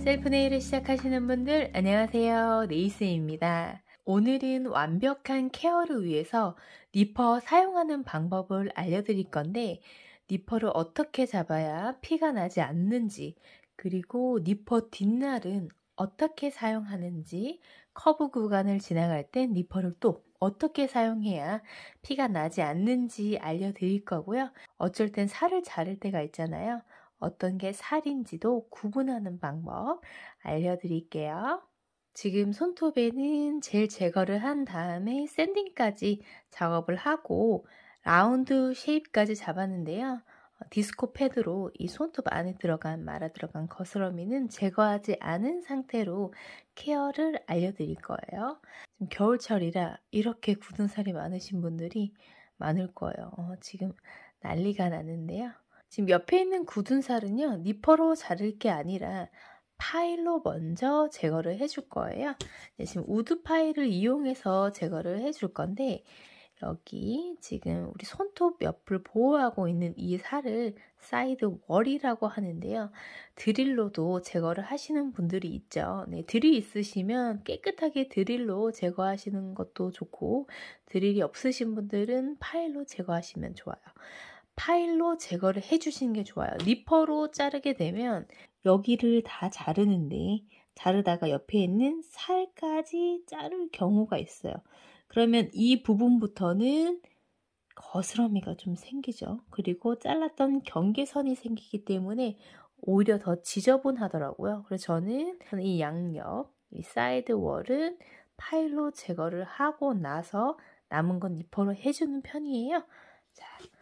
셀프 네일을 시작하시는 분들 안녕하세요. 네이쌤입니다. 오늘은 완벽한 케어를 위해서 니퍼 사용하는 방법을 알려드릴 건데 니퍼를 어떻게 잡아야 피가 나지 않는지, 그리고 니퍼 뒷날은 어떻게 사용하는지, 커브 구간을 지나갈 땐 니퍼를 또 어떻게 사용해야 피가 나지 않는지 알려드릴 거고요. 어쩔 땐 살을 자를 때가 있잖아요. 어떤 게 살인지도 구분하는 방법 알려드릴게요. 지금 손톱에는 젤 제거를 한 다음에 샌딩까지 작업을 하고 라운드 쉐입까지 잡았는데요. 디스코 패드로 이 손톱 안에 말아 들어간 거스러미는 제거하지 않은 상태로 케어를 알려드릴 거예요. 지금 겨울철이라 이렇게 굳은 살이 많으신 분들이 많을 거예요. 지금 난리가 나는데요. 지금 옆에 있는 굳은 살은요, 니퍼로 자를 게 아니라 파일로 먼저 제거를 해줄 거예요. 지금 우드 파일을 이용해서 제거를 해줄 건데, 여기 지금 우리 손톱 옆을 보호하고 있는 이 살을 사이드 월이라고 하는데요. 드릴로도 제거를 하시는 분들이 있죠. 네, 드릴 있으시면 깨끗하게 드릴로 제거하시는 것도 좋고, 드릴이 없으신 분들은 파일로 제거하시면 좋아요. 파일로 제거를 해주시는 게 좋아요. 니퍼로 자르게 되면 여기를 다 자르는데 자르다가 옆에 있는 살까지 자를 경우가 있어요. 그러면 이 부분부터는 거스러미가 좀 생기죠. 그리고 잘랐던 경계선이 생기기 때문에 오히려 더 지저분하더라고요. 그래서 저는 이 양옆, 이 사이드 월은 파일로 제거를 하고 나서 남은 건 니퍼로 해주는 편이에요. 자,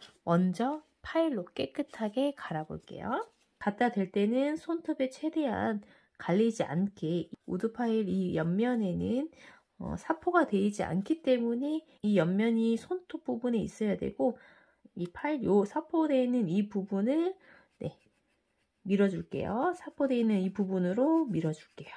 먼저 파일로 깨끗하게 갈아볼게요. 갖다 댈 때는 손톱에 최대한 갈리지 않게, 우드 파일 이 옆면에는 사포가 되지 않기 때문에 이 옆면이 손톱 부분에 있어야 되고, 이 파일 요 사포되어 있는 이 부분을 밀어줄게요. 사포되어 있는 이 부분으로 밀어줄게요.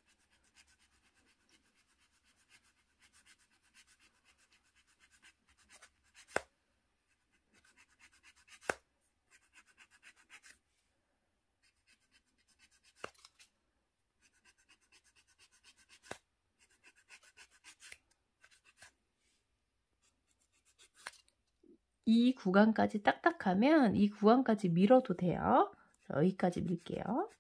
이 구간까지 딱딱하면 이 구간까지 밀어도 돼요. 여기까지 밀게요.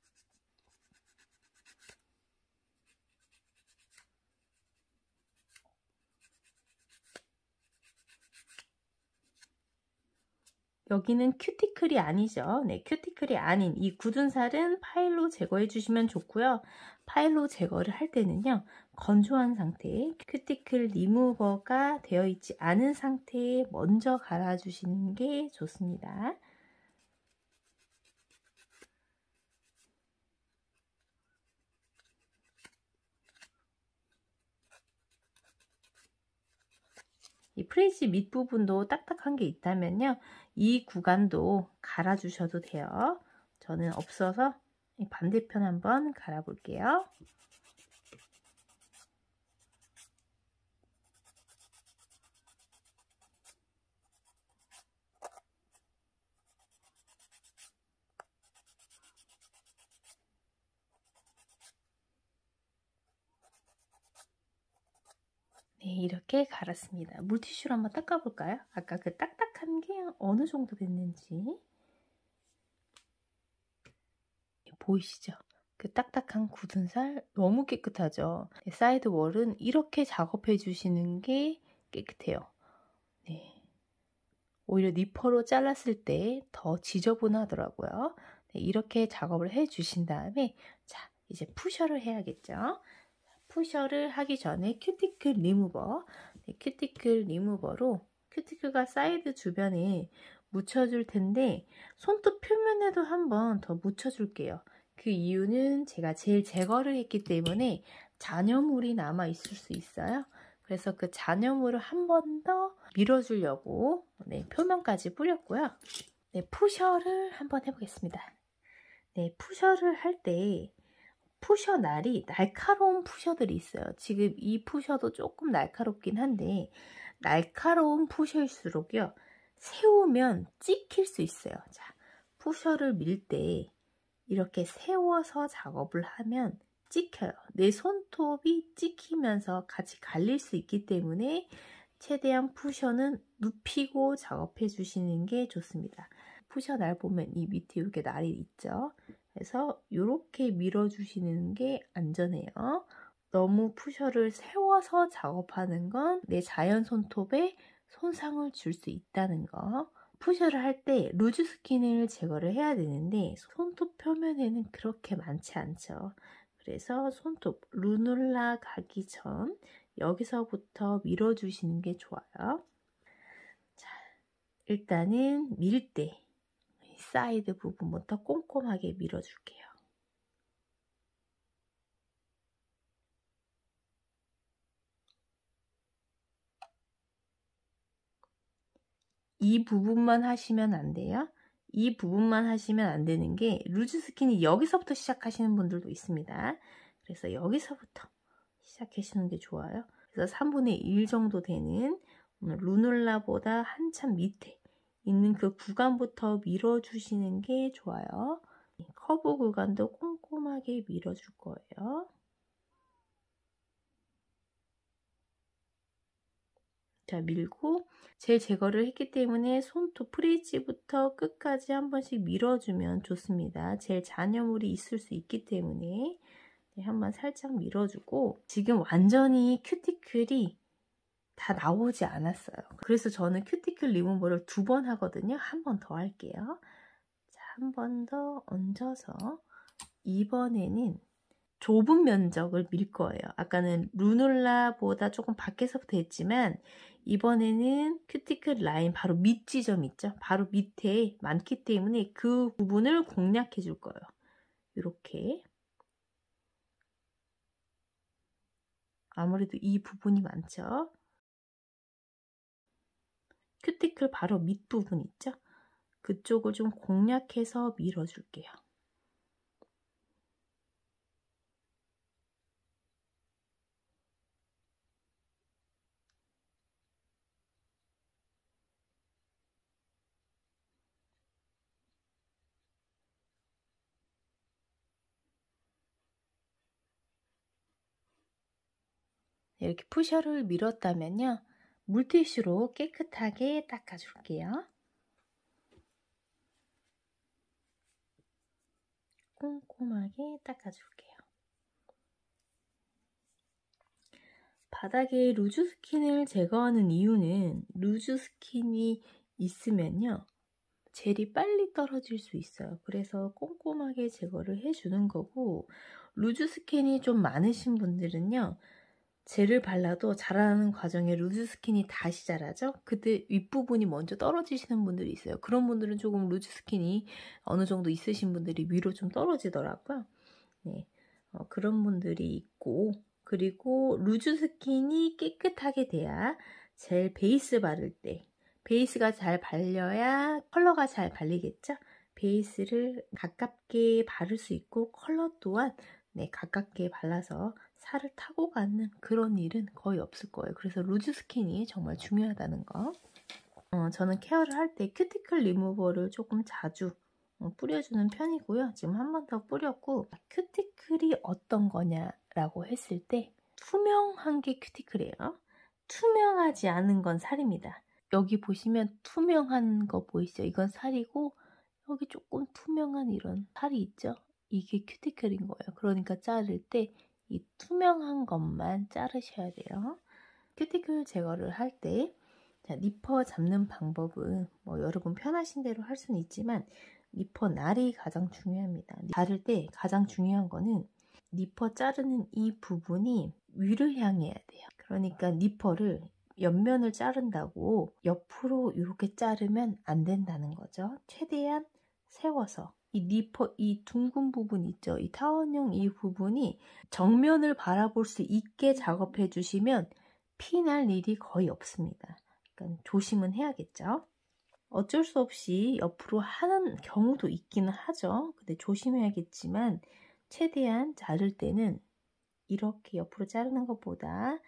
여기는 큐티클이 아니죠. 네, 큐티클이 아닌 이 굳은 살은 파일로 제거해 주시면 좋고요. 파일로 제거를 할 때는요, 건조한 상태에 큐티클 리무버가 되어 있지 않은 상태에 먼저 갈아주시는 게 좋습니다. 이 프레지 밑부분도 딱딱한 게 있다면요, 이 구간도 갈아주셔도 돼요. 저는 없어서 반대편 한번 갈아볼게요. 네, 이렇게 갈았습니다. 물티슈로 한번 닦아볼까요? 아까 그 딱딱한 게 어느 정도 됐는지. 보이시죠? 그 딱딱한 굳은 살 너무 깨끗하죠? 네, 사이드 월은 이렇게 작업해 주시는 게 깨끗해요. 네. 오히려 니퍼로 잘랐을 때 더 지저분하더라고요. 네, 이렇게 작업을 해 주신 다음에, 자, 이제 푸셔를 해야겠죠? 푸셔를 하기 전에 큐티클 리무버, 네, 큐티클 리무버로 큐티클과 사이드 주변에 묻혀줄 텐데, 손톱 표면에도 한번 더 묻혀줄게요. 그 이유는 제가 젤 제거를 했기 때문에 잔여물이 남아 있을 수 있어요. 그래서 그 잔여물을 한 번 더 밀어주려고 표면까지 뿌렸고요. 네, 푸셔를 한번 해보겠습니다. 네, 푸셔를 할 때 푸셔 날이 날카로운 푸셔들이 있어요. 지금 이 푸셔도 조금 날카롭긴 한데, 날카로운 푸셔일수록요, 세우면 찍힐 수 있어요. 자, 푸셔를 밀 때 이렇게 세워서 작업을 하면 찍혀요. 내 손톱이 찍히면서 같이 갈릴 수 있기 때문에 최대한 푸셔는 눕히고 작업해 주시는 게 좋습니다. 푸셔 날 보면 이 밑에 이렇게 날이 있죠. 그래서 이렇게 밀어 주시는 게 안전해요. 너무 푸셔를 세워서 작업하는 건 내 자연 손톱에 손상을 줄 수 있다는 거. 푸셔를 할 때 루즈 스킨을 제거를 해야 되는데 손톱 표면에는 그렇게 많지 않죠. 그래서 손톱 루눌라 가기 전 여기서부터 밀어주시는 게 좋아요. 자, 일단은 밀 때 사이드 부분부터 꼼꼼하게 밀어줄게요. 이 부분만 하시면 안 돼요. 이 부분만 하시면 안 되는 게 루즈 스킨이 여기서부터 시작하시는 분들도 있습니다. 그래서 여기서부터 시작하시는 게 좋아요. 그래서 3분의 1 정도 되는 루눌라보다 한참 밑에 있는 그 구간부터 밀어주시는 게 좋아요. 커브 구간도 꼼꼼하게 밀어줄 거예요. 자, 밀고 젤 제거를 했기 때문에 손톱 프리지부터 끝까지 한 번씩 밀어주면 좋습니다. 젤 잔여물이 있을 수 있기 때문에 한번 살짝 밀어주고, 지금 완전히 큐티클이 다 나오지 않았어요. 그래서 저는 큐티클 리무버를 2번 하거든요. 한 번 더 할게요. 자, 한 번 더 얹어서 이번에는 좁은 면적을 밀 거예요. 아까는 루눌라보다 조금 밖에서부터 했지만 이번에는 큐티클 라인 바로 밑 지점 있죠? 바로 밑에 많기 때문에 그 부분을 공략해 줄 거예요. 이렇게. 아무래도 이 부분이 많죠? 큐티클 바로 밑부분 있죠? 그쪽을 좀 공략해서 밀어줄게요. 이렇게 푸셔를 밀었다면요. 물티슈로 깨끗하게 닦아줄게요. 꼼꼼하게 닦아줄게요. 바닥에 루즈 스킨을 제거하는 이유는 루즈 스킨이 있으면요. 젤이 빨리 떨어질 수 있어요. 그래서 꼼꼼하게 제거를 해주는 거고, 루즈 스킨이 좀 많으신 분들은요. 젤을 발라도 자라는 과정에 루즈 스킨이 다시 자라죠? 그때 윗부분이 먼저 떨어지시는 분들이 있어요. 그런 분들은 조금 루즈 스킨이 어느 정도 있으신 분들이 위로 좀 떨어지더라고요. 네, 그런 분들이 있고, 그리고 루즈 스킨이 깨끗하게 돼야 젤 베이스 바를 때 베이스가 잘 발려야 컬러가 잘 발리겠죠? 베이스를 가깝게 바를 수 있고 컬러 또한 가깝게 발라서 살을 타고 가는 그런 일은 거의 없을 거예요. 그래서 루즈 스킨이 정말 중요하다는 거. 저는 케어를 할 때 큐티클 리무버를 조금 자주 뿌려주는 편이고요. 지금 한 번 더 뿌렸고, 큐티클이 어떤 거냐라고 했을 때 투명한 게 큐티클이에요. 투명하지 않은 건 살입니다. 여기 보시면 투명한 거 보이시죠? 이건 살이고 여기 조금 투명한 이런 살이 있죠? 이게 큐티클인 거예요. 그러니까 자를 때 이 투명한 것만 자르셔야 돼요. 큐티클 제거를 할 때 니퍼 잡는 방법은 뭐 여러분 편하신 대로 할 수는 있지만 니퍼 날이 가장 중요합니다. 자를 때 가장 중요한 거는 니퍼 자르는 이 부분이 위를 향해야 돼요. 그러니까 니퍼를 옆면을 자른다고 옆으로 이렇게 자르면 안 된다는 거죠. 최대한 세워서 이 니퍼 이 둥근 부분 있죠. 이 타원형 이 부분이 정면을 바라볼 수 있게 작업해 주시면 피 날 일이 거의 없습니다. 그러니까 조심은 해야겠죠. 어쩔 수 없이 옆으로 하는 경우도 있기는 하죠. 근데 조심해야겠지만 최대한 자를 때는 이렇게 옆으로 자르는 것보다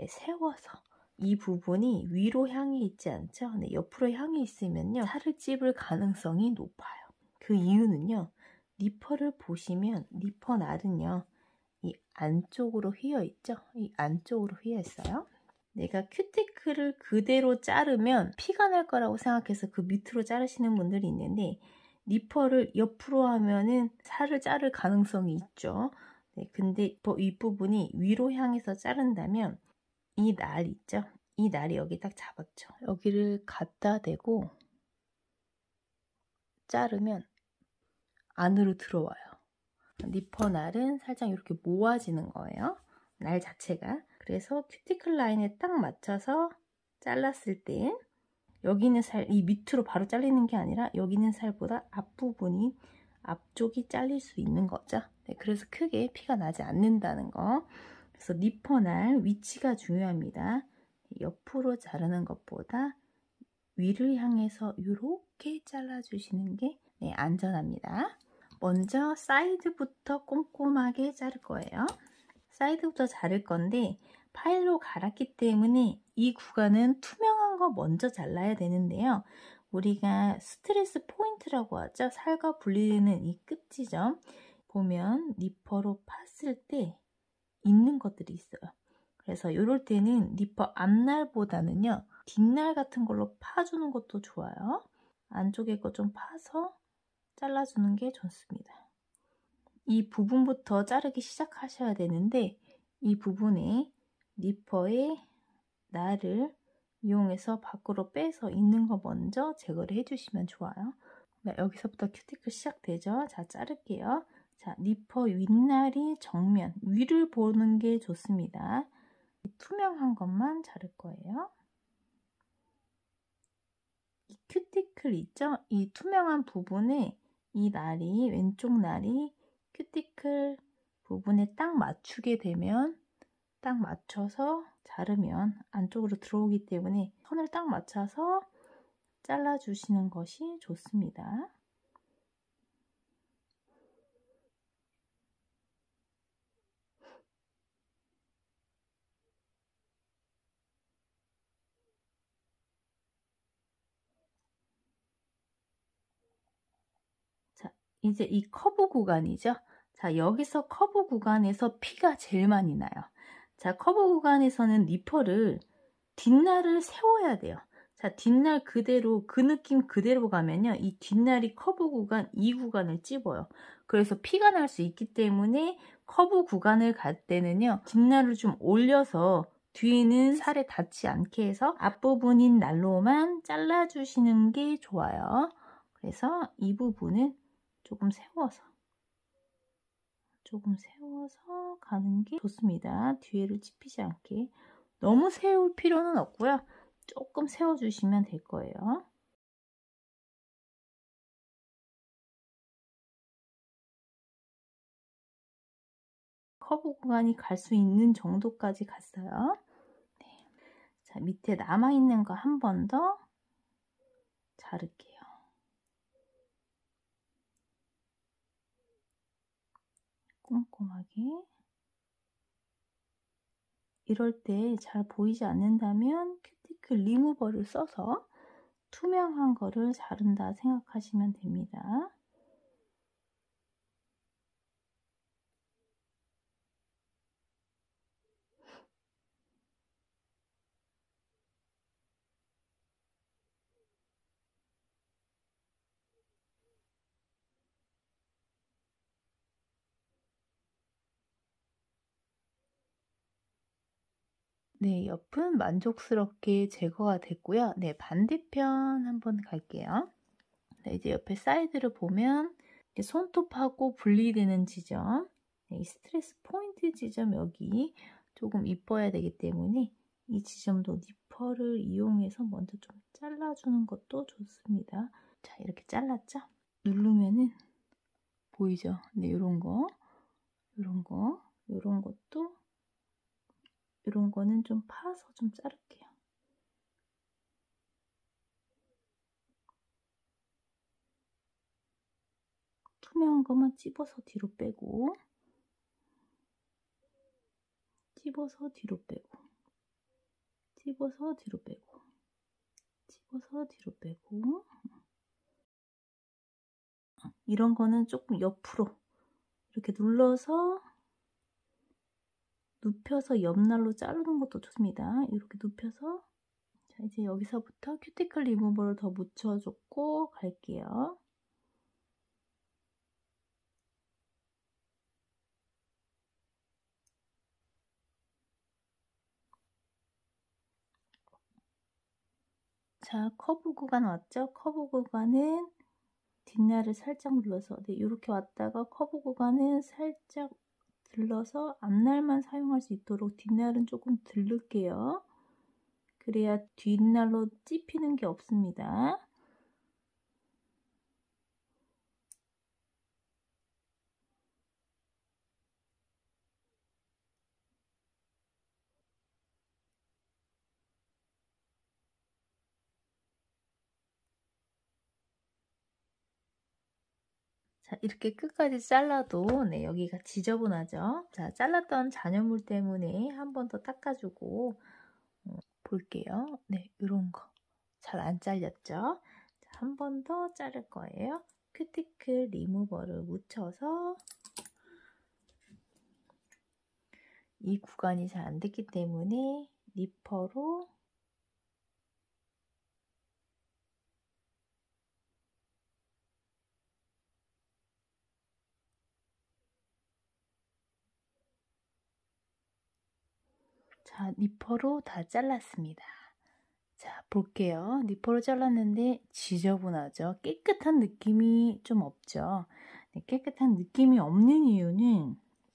세워서 이 부분이 위로 향해 있지 않죠? 근데 옆으로 향해 있으면요 살을 찝을 가능성이 높아요. 그 이유는요 니퍼를 보시면 니퍼 날은요, 이 안쪽으로 휘어 있죠? 이 안쪽으로 휘어 있어요. 내가 큐티클을 그대로 자르면 피가 날 거라고 생각해서 그 밑으로 자르시는 분들이 있는데, 니퍼를 옆으로 하면은 살을 자를 가능성이 있죠. 네, 근데 이 부분이 위로 향해서 자른다면 이 날 있죠? 이 날이 여기 딱 잡았죠. 여기를 갖다 대고 자르면 안으로 들어와요. 니퍼 날은 살짝 이렇게 모아지는 거예요. 날 자체가. 그래서 큐티클 라인에 딱 맞춰서 잘랐을 땐 여기는 살, 이 밑으로 바로 잘리는 게 아니라 여기는 살보다 앞부분이, 앞쪽이 잘릴 수 있는 거죠. 네, 그래서 크게 피가 나지 않는다는 거. 그래서 니퍼 날 위치가 중요합니다. 옆으로 자르는 것보다 위를 향해서 이렇게 잘라주시는 게 안전합니다. 먼저 사이드부터 꼼꼼하게 자를 거예요. 사이드부터 자를 건데 파일로 갈았기 때문에 이 구간은 투명한 거 먼저 잘라야 되는데요. 우리가 스트레스 포인트라고 하죠. 살과 분리되는 이 끝 지점 보면 니퍼로 팠을 때 있는 것들이 있어요. 그래서 이럴 때는 니퍼 앞날보다는요, 뒷날 같은 걸로 파주는 것도 좋아요. 안쪽에 거 좀 파서 잘라주는 게 좋습니다. 이 부분부터 자르기 시작하셔야 되는데, 이 부분에 니퍼의 날을 이용해서 밖으로 빼서 있는 거 먼저 제거를 해주시면 좋아요. 네, 여기서부터 큐티클 시작되죠. 자, 자를게요. 자, 니퍼 윗날이 정면, 위를 보는 게 좋습니다. 투명한 것만 자를 거예요. 이 큐티클 있죠? 이 투명한 부분에 이 날이, 왼쪽 날이 큐티클 부분에 딱 맞추게 되면, 딱 맞춰서 자르면 안쪽으로 들어오기 때문에 선을 딱 맞춰서 잘라주시는 것이 좋습니다. 자, 이제 이 커브 구간이죠. 자, 여기서 커브 구간에서 피가 제일 많이 나요. 자, 커브 구간에서는 니퍼를 뒷날을 세워야 돼요. 자, 뒷날 그대로, 그 느낌 그대로 가면요, 이 뒷날이 커브 구간, 이 구간을 찝어요. 그래서 피가 날 수 있기 때문에 커브 구간을 갈 때는요, 뒷날을 좀 올려서 뒤에는 살에 닿지 않게 해서 앞부분인 날로만 잘라주시는 게 좋아요. 그래서 이 부분은 조금 세워서 가는 게 좋습니다. 뒤에를 찝히지 않게. 너무 세울 필요는 없고요. 조금 세워주시면 될 거예요. 커브 구간이 갈 수 있는 정도까지 갔어요. 네. 자, 밑에 남아있는 거 한 번 더 자를게요. 꼼꼼하게. 이럴 때 잘 보이지 않는다면 큐티클 리무버를 써서 투명한 거를 자른다 생각하시면 됩니다. 네, 옆은 만족스럽게 제거가 됐고요. 네, 반대편 한번 갈게요. 네, 이제 옆에 사이드를 보면 손톱하고 분리되는 지점, 네, 이 스트레스 포인트 지점 여기 조금 이뻐야 되기 때문에 이 지점도 니퍼를 이용해서 먼저 좀 잘라주는 것도 좋습니다. 자, 이렇게 잘랐죠? 누르면은 보이죠? 네, 이런 거, 이런 것도 이런 거는 좀 파서 좀 자를게요. 투명한 것만 찝어서 뒤로 빼고, 찝어서 뒤로 빼고, 찝어서 뒤로 빼고, 찝어서 뒤로 빼고. 이런 거는 조금 옆으로 이렇게 눌러서 눕혀서 옆날로 자르는 것도 좋습니다. 이렇게 눕혀서. 자, 이제 여기서부터 큐티클 리무버를 더 묻혀줬고 갈게요. 자, 커브 구간 왔죠? 커브 구간은 뒷날을 살짝 눌러서, 네, 이렇게 왔다가 커브 구간은 살짝 들러서 앞날만 사용할 수 있도록 뒷날은 조금 들를게요. 그래야 뒷날로 찝히는 게 없습니다. 자, 이렇게 끝까지 잘라도 네, 여기가 지저분하죠. 자, 잘랐던 잔여물 때문에 한 번 더 닦아주고 볼게요. 네, 이런 거 잘 안 잘렸죠. 한 번 더 자를 거예요. 큐티클 리무버를 묻혀서 이 구간이 잘 안 됐기 때문에 니퍼로 자, 니퍼로 다 잘랐습니다. 자, 볼게요. 니퍼로 잘랐는데 지저분하죠? 깨끗한 느낌이 좀 없죠? 네, 깨끗한 느낌이 없는 이유는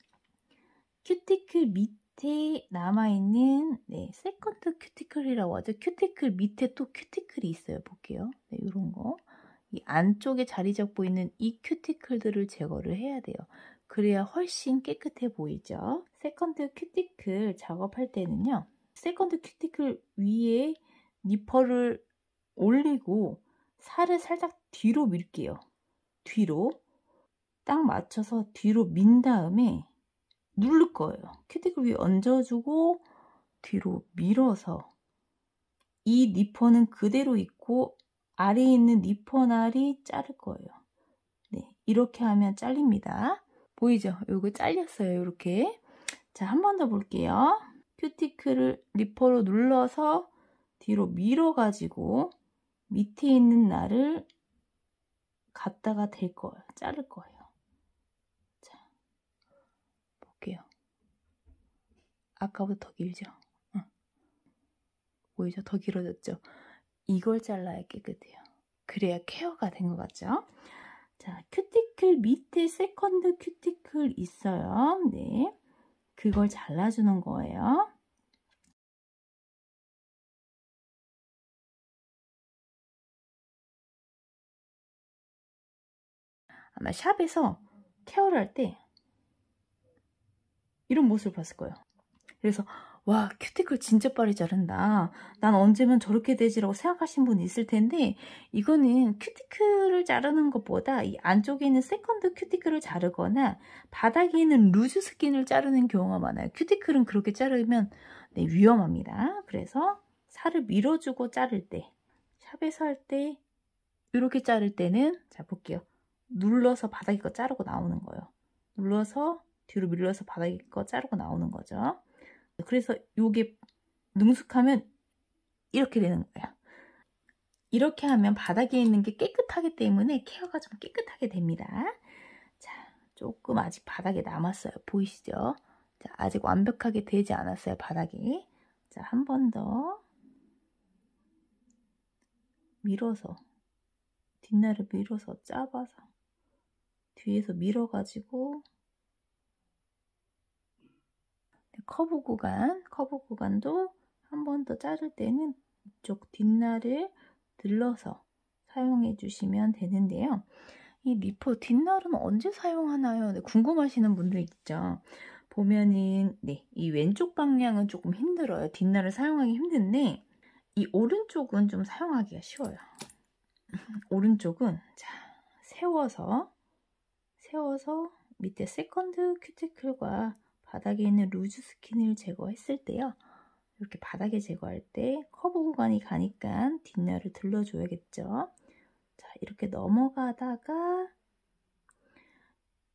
큐티클 밑에 남아있는 네, 세컨드 큐티클이라고 하죠. 큐티클 밑에 또 큐티클이 있어요. 볼게요. 네, 이런 거. 이 안쪽에 자리 잡고 있는 이 큐티클들을 제거를 해야 돼요. 그래야 훨씬 깨끗해 보이죠. 세컨드 큐티클 작업할 때는요. 세컨드 큐티클 위에 니퍼를 올리고 살을 살짝 뒤로 밀게요. 뒤로 딱 맞춰서 뒤로 민 다음에 누를 거예요. 큐티클 위에 얹어주고 뒤로 밀어서 이 니퍼는 그대로 있고 아래에 있는 니퍼날이 자를 거예요. 네, 이렇게 하면 잘립니다. 보이죠? 이거 잘렸어요. 이렇게. 자, 한 번 더 볼게요. 큐티클을 니퍼로 눌러서 뒤로 밀어가지고 밑에 있는 날을 갖다가 댈 거예요. 자를 거예요. 자, 볼게요. 아까보다 더 길죠? 보이죠? 더 길어졌죠? 이걸 잘라야 깨끗해요. 그래야 케어가 된 것 같죠? 자, 큐티클 밑에 세컨드 큐티클 있어요. 네, 그걸 잘라주는 거예요. 아마 샵에서 케어를 할 때 이런 모습을 봤을 거예요. 그래서 와, 큐티클 진짜 빠르게 자른다. 난 언제면 저렇게 되지라고 생각하신 분이 있을 텐데 이거는 큐티클을 자르는 것보다 이 안쪽에 있는 세컨드 큐티클을 자르거나 바닥에 있는 루즈 스킨을 자르는 경우가 많아요. 큐티클은 그렇게 자르면 네, 위험합니다. 그래서 살을 밀어주고 자를 때, 샵에서 할 때 이렇게 자를 때는 자 볼게요. 눌러서 바닥에 거 자르고 나오는 거예요. 눌러서 뒤로 밀려서 바닥에 거 자르고 나오는 거죠. 그래서 이게 능숙하면 이렇게 되는 거예요. 이렇게 하면 바닥에 있는 게 깨끗하기 때문에 케어가 좀 깨끗하게 됩니다. 자, 조금 아직 바닥에 남았어요. 보이시죠? 자, 아직 완벽하게 되지 않았어요. 바닥이. 자, 한 번 더 밀어서 뒷날을 밀어서 짜봐서 뒤에서 밀어가지고 커브 구간도 한 번 더 자를 때는 이쪽 뒷날을 들러서 사용해 주시면 되는데요. 이 니퍼 뒷날은 언제 사용하나요? 네, 궁금하시는 분들 있죠. 보면은 네, 이 왼쪽 방향은 조금 힘들어요. 뒷날을 사용하기 힘든데 이 오른쪽은 좀 사용하기가 쉬워요. 오른쪽은 자, 세워서 밑에 세컨드 큐티클과 바닥에 있는 루즈 스킨을 제거했을 때요. 이렇게 바닥에 제거할 때 커브 구간이 가니까 뒷날을 들러줘야겠죠. 자, 이렇게 넘어가다가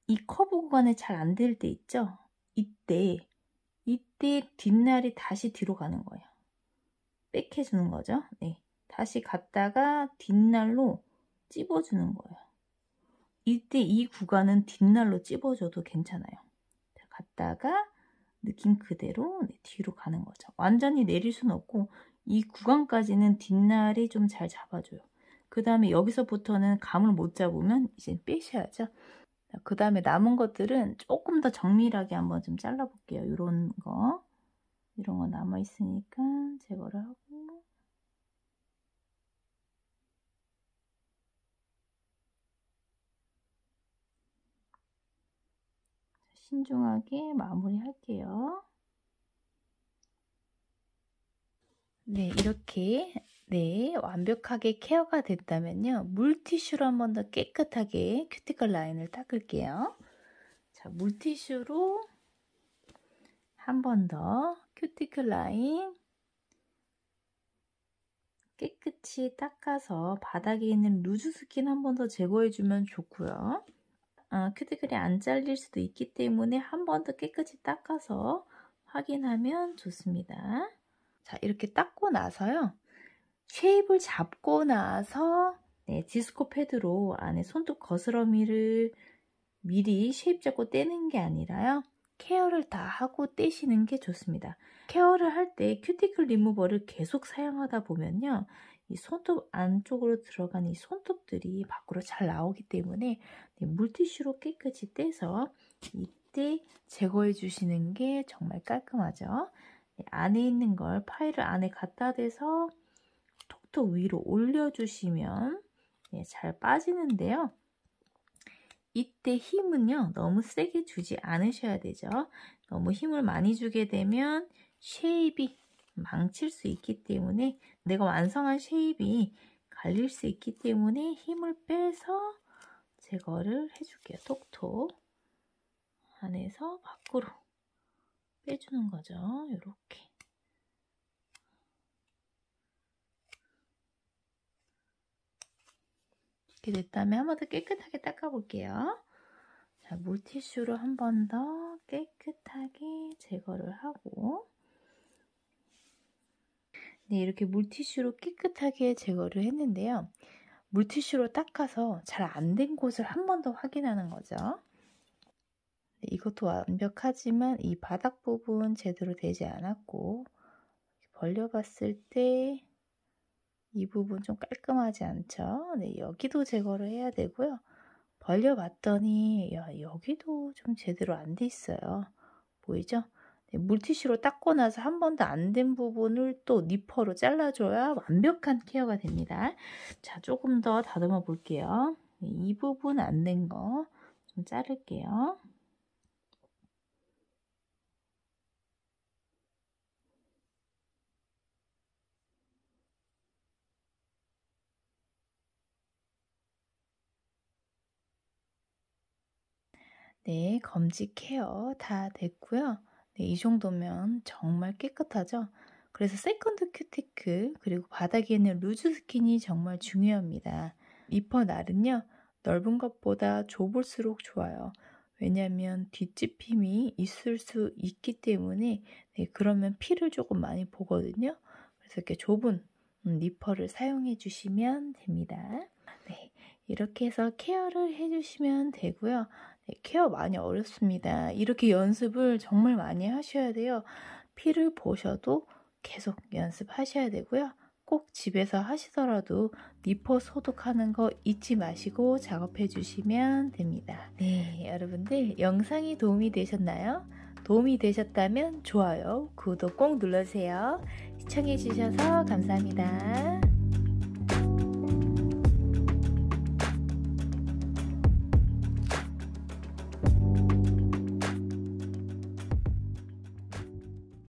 이 커브 구간에 잘 안 될 때 있죠? 이때 뒷날이 다시 뒤로 가는 거예요. 백해주는 거죠. 네, 다시 갔다가 뒷날로 찝어주는 거예요. 이때 이 구간은 뒷날로 찝어줘도 괜찮아요. 자, 갔다가 느낌 그대로 뒤로 가는 거죠. 완전히 내릴 수는 없고 이 구간까지는 뒷날이 좀 잘 잡아줘요. 그 다음에 여기서부터는 감을 못 잡으면 이제 빼셔야죠. 그 다음에 남은 것들은 조금 더 정밀하게 한번 좀 잘라볼게요. 이런 거 남아있으니까 제거를 하고, 신중하게 마무리 할게요. 네, 이렇게 완벽하게 케어가 됐다면요, 물티슈로 한 번 더 깨끗하게 큐티클 라인을 닦을게요. 자, 물티슈로 한 번 더 큐티클 라인 깨끗이 닦아서 바닥에 있는 루즈 스킨 한 번 더 제거해주면 좋고요. 큐티클이 안 잘릴 수도 있기 때문에 한 번 더 깨끗이 닦아서 확인하면 좋습니다. 자, 이렇게 닦고 나서요, 쉐입을 잡고 나서 디스코 패드로 안에 손톱 거스러미를 미리 쉐입 잡고 떼는 게 아니라요, 케어를 다 하고 떼시는 게 좋습니다. 케어를 할 때 큐티클 리무버를 계속 사용하다 보면요, 이 손톱 안쪽으로 들어간 이 손톱들이 밖으로 잘 나오기 때문에 물티슈로 깨끗이 떼서 이때 제거해 주시는 게 정말 깔끔하죠. 안에 있는 걸 파일을 안에 갖다 대서 톡톡 위로 올려주시면 잘 빠지는데요. 이때 힘은요, 너무 세게 주지 않으셔야 되죠. 너무 힘을 많이 주게 되면 쉐입이 망칠 수 있기 때문에, 내가 완성한 쉐입이 갈릴 수 있기 때문에 힘을 빼서 제거를 해줄게요. 톡톡 안에서 밖으로 빼주는 거죠. 이렇게. 이렇게 됐다면 한 번 더 깨끗하게 닦아볼게요. 자, 물티슈로 한 번 더 깨끗하게 제거를 하고, 네, 이렇게 물티슈로 깨끗하게 제거를 했는데요. 물티슈로 닦아서 잘 안 된 곳을 한 번 더 확인하는 거죠. 네, 이것도 완벽하지만 이 바닥 부분 제대로 되지 않았고, 벌려봤을 때 이 부분 좀 깔끔하지 않죠? 네, 여기도 제거를 해야 되고요. 벌려봤더니 여기도 좀 제대로 안 돼 있어요. 보이죠? 네, 물티슈로 닦고 나서 한 번 더 안 된 부분을 또 니퍼로 잘라줘야 완벽한 케어가 됩니다. 자, 조금 더 다듬어 볼게요. 네, 이 부분 안 된 거 좀 자를게요. 네, 검지 케어 다 됐고요. 네, 이 정도면 정말 깨끗하죠? 그래서 세컨드 큐티클 그리고 바닥에 있는 루즈 스킨이 정말 중요합니다. 리퍼 날은요, 넓은 것보다 좁을수록 좋아요. 왜냐하면 뒷집힘이 있을 수 있기 때문에, 그러면 피를 조금 많이 보거든요. 그래서 이렇게 좁은 리퍼를 사용해 주시면 됩니다. 네, 이렇게 해서 케어를 해주시면 되고요. 네, 케어 많이 어렵습니다. 이렇게 연습을 정말 많이 하셔야 돼요. 피를 보셔도 계속 연습하셔야 되고요. 꼭 집에서 하시더라도 니퍼 소독하는 거 잊지 마시고 작업해 주시면 됩니다. 네, 여러분들 영상이 도움이 되셨나요? 도움이 되셨다면 좋아요, 구독 꼭 눌러주세요. 시청해 주셔서 감사합니다.